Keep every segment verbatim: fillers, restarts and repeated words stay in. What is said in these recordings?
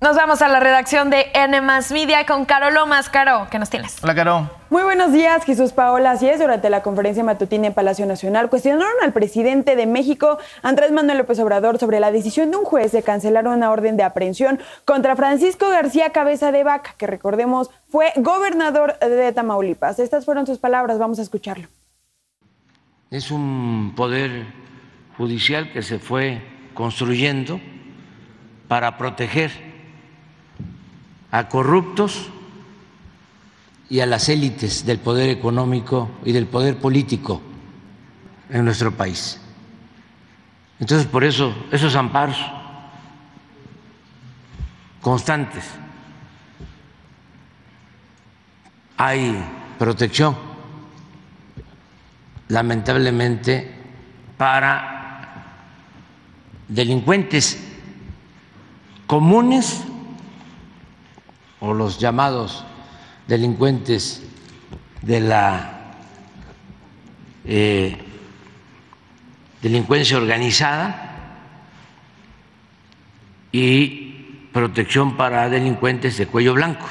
Nos vamos a la redacción de N más Media con Caro Lomas. Caro, ¿qué nos tienes? Hola, Caro. Muy buenos días, Jesús Paola. Así es, durante la conferencia matutina en Palacio Nacional cuestionaron al presidente de México, Andrés Manuel López Obrador, sobre la decisión de un juez de cancelar una orden de aprehensión contra Francisco García Cabeza de Vaca, que recordemos fue gobernador de Tamaulipas. Estas fueron sus palabras, vamos a escucharlo. Es un poder judicial que se fue construyendo para proteger a corruptos y a las élites del poder económico y del poder político en nuestro país. Entonces, por eso, esos amparos constantes, hay protección, lamentablemente, para delincuentes comunes o los llamados delincuentes de la eh, delincuencia organizada y protección para delincuentes de cuello blanco.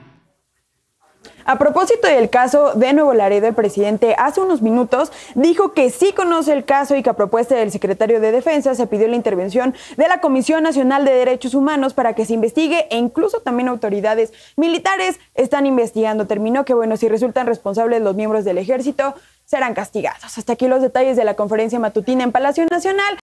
A propósito del caso de Nuevo Laredo, el presidente hace unos minutos dijo que sí conoce el caso y que a propuesta del secretario de Defensa se pidió la intervención de la Comisión Nacional de Derechos Humanos para que se investigue e incluso también autoridades militares están investigando. Terminó que, bueno, si resultan responsables los miembros del ejército, serán castigados. Hasta aquí los detalles de la conferencia matutina en Palacio Nacional.